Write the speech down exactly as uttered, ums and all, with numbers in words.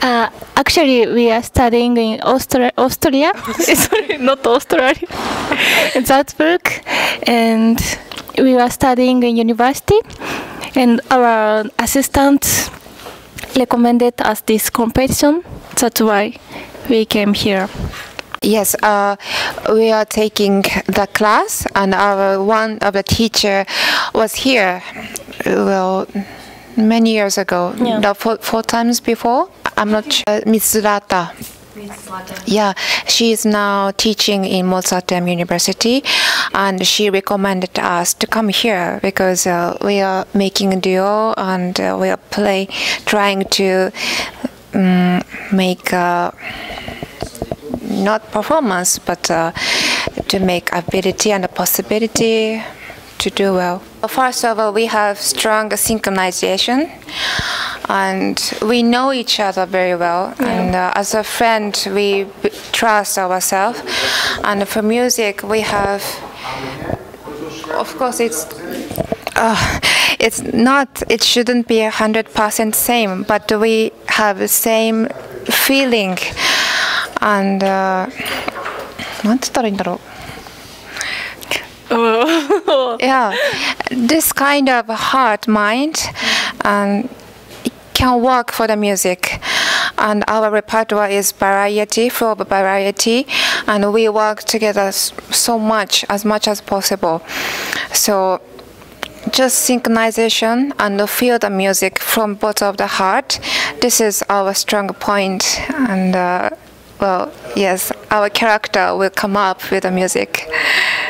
Uh, actually, we are studying in Austria, Austria. Sorry, not Australia, in Salzburg, and we were studying in university, and our assistant recommended us this competition. That's why we came here. Yes, uh, we are taking the class, and our one of the teacher was here. Well, many years ago, Yeah. the four, four times before. I'm not sure. Uh, Miss Rata. Yeah, she is now teaching in Mozarteum University, and she recommended us to come here because uh, we are making a duo, and uh, we are play, trying to um, make uh, not performance, but uh, to make ability and a possibility to do well. First of all, we have strong synchronization, and we know each other very well. Yeah. And uh, as a friend, we b trust ourselves. And for music, we have, of course, it's uh, it's not, it shouldn't be a hundred percent same, but we have the same feeling. And uh, なんて言ったらいいんだろう。Yeah, this kind of heart, mind, and it can work for the music. And our repertoire is variety, full of variety, and we work together so much, as much as possible. So just synchronization and feel the music from both of the heart. This is our strong point, and uh, well, yes, our character will come up with the music.